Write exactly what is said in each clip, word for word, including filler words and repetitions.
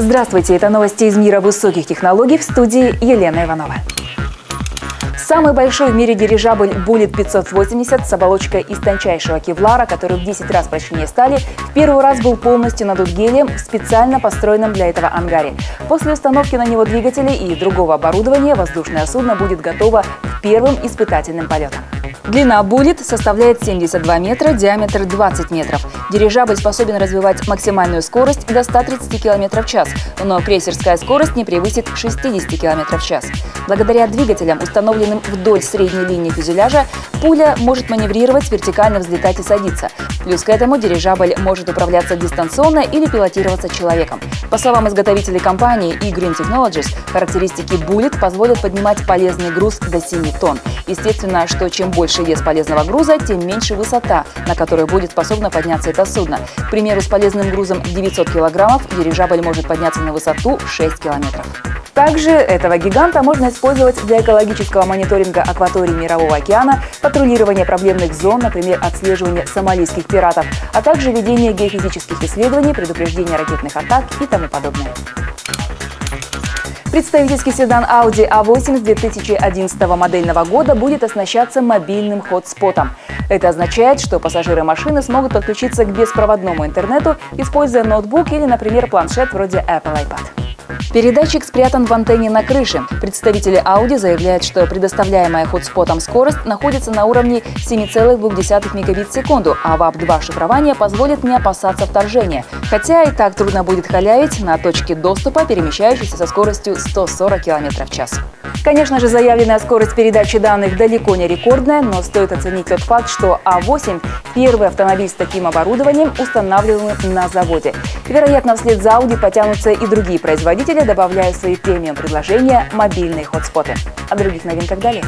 Здравствуйте, это новости из мира высоких технологий, в студии Елена Иванова. Самый большой в мире дирижабль Bullet пятьсот восемьдесят с оболочкой из тончайшего кевлара, который в десять раз прочнее стали, в первый раз был полностью надут гелием в специально построенном для этого ангаре. После установки на него двигателей и другого оборудования воздушное судно будет готово к первым испытательным полетам. Длина Bullet составляет семьдесят два метра, диаметр двадцать метров. Дирижабль способен развивать максимальную скорость до ста тридцати километров в час, но крейсерская скорость не превысит шестидесяти километров в час. Благодаря двигателям, установленным вдоль средней линии фюзеляжа, пуля может маневрировать, вертикально взлетать и садиться. Плюс к этому дирижабль может управляться дистанционно или пилотироваться человеком. По словам изготовителей компании eGreen Technologies, характеристики Bullet позволят поднимать полезный груз до семи тонн. Естественно, что чем больше вес полезного груза, тем меньше высота, на которой будет способно подняться это судно. К примеру, с полезным грузом девятьсот килограммов дирижабль может подняться на высоту шесть километров. Также этого гиганта можно использовать для экологического мониторинга акваторий Мирового океана, патрулирования проблемных зон, например, отслеживания сомалийских пиратов, а также ведения геофизических исследований, предупреждения ракетных атак и тому подобное. Представительский седан Audi а восемь с две тысячи одиннадцатого модельного года будет оснащаться мобильным хотспотом. Это означает, что пассажиры машины смогут подключиться к беспроводному интернету, используя ноутбук или, например, планшет вроде Apple iPad. Передатчик спрятан в антенне на крыше. Представители Audi заявляют, что предоставляемая хотспотом скорость находится на уровне семи целых двух десятых мегабит в секунду, а вап два шифрование позволит не опасаться вторжения. Хотя и так трудно будет халявить на точке доступа, перемещающейся со скоростью сто сорок километров в час. Конечно же, заявленная скорость передачи данных далеко не рекордная, но стоит оценить тот факт, что а восемь – первый автомобиль с таким оборудованием, устанавливаемым на заводе. Вероятно, вслед за Audi потянутся и другие производители, добавляя в свои премиум-предложения мобильные хотспоты. О других новинках далее.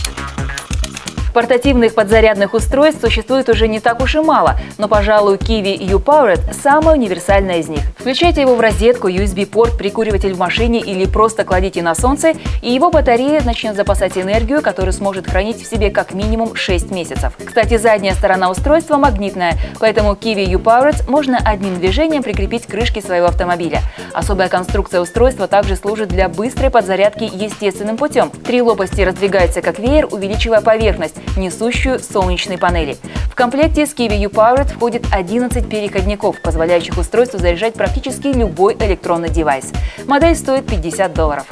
Портативных подзарядных устройств существует уже не так уж и мало, но, пожалуй, Kiwi U-Powered – самое универсальное из них. Включайте его в розетку, ю эс би-порт, прикуриватель в машине или просто кладите на солнце, и его батарея начнет запасать энергию, которую сможет хранить в себе как минимум шесть месяцев. Кстати, задняя сторона устройства магнитная, поэтому Kiwi U-Powered можно одним движением прикрепить к крышке своего автомобиля. Особая конструкция устройства также служит для быстрой подзарядки естественным путем. Три лопасти раздвигаются как веер, увеличивая поверхность, несущую солнечные панели. В комплекте с Kiwi U-Powered входит одиннадцать переходников, позволяющих устройству заряжать практически любой электронный девайс. Модель стоит пятьдесят долларов.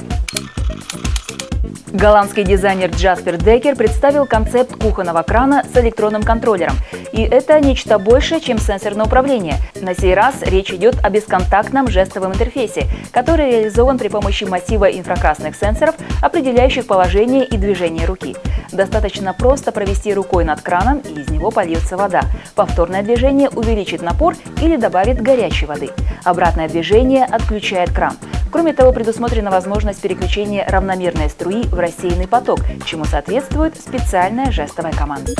Голландский дизайнер Джаспер Декер представил концепт кухонного крана с электронным контроллером. И это нечто большее, чем сенсорное управление. На сей раз речь идет о бесконтактном жестовом интерфейсе, который реализован при помощи массива инфракрасных сенсоров, определяющих положение и движение руки. Достаточно просто провести рукой над краном, и из него польется вода. Повторное движение увеличит напор или добавит горячей воды. Обратное движение отключает кран. Кроме того, предусмотрена возможность переключения равномерной струи в рассеянный поток, чему соответствует специальная жестовая команда.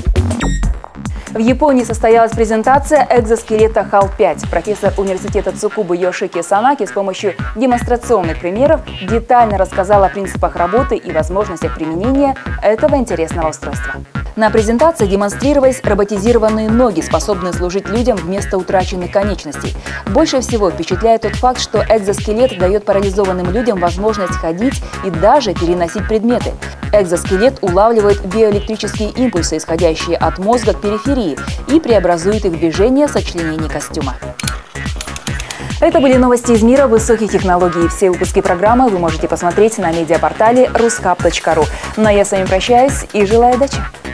В Японии состоялась презентация экзоскелета хал пять. Профессор университета Цукубы Йошики Санаки с помощью демонстрационных примеров детально рассказал о принципах работы и возможностях применения этого интересного устройства. На презентации демонстрировались роботизированные ноги, способные служить людям вместо утраченных конечностей. Больше всего впечатляет тот факт, что экзоскелет дает парализованным людям возможность ходить и даже переносить предметы. Экзоскелет улавливает биоэлектрические импульсы, исходящие от мозга к периферии, и преобразует их в движение сочленений костюма. Это были новости из мира высоких технологий. Все выпуски программы вы можете посмотреть на медиапортале ruskap точка ру. Ну а я с вами прощаюсь и желаю удачи!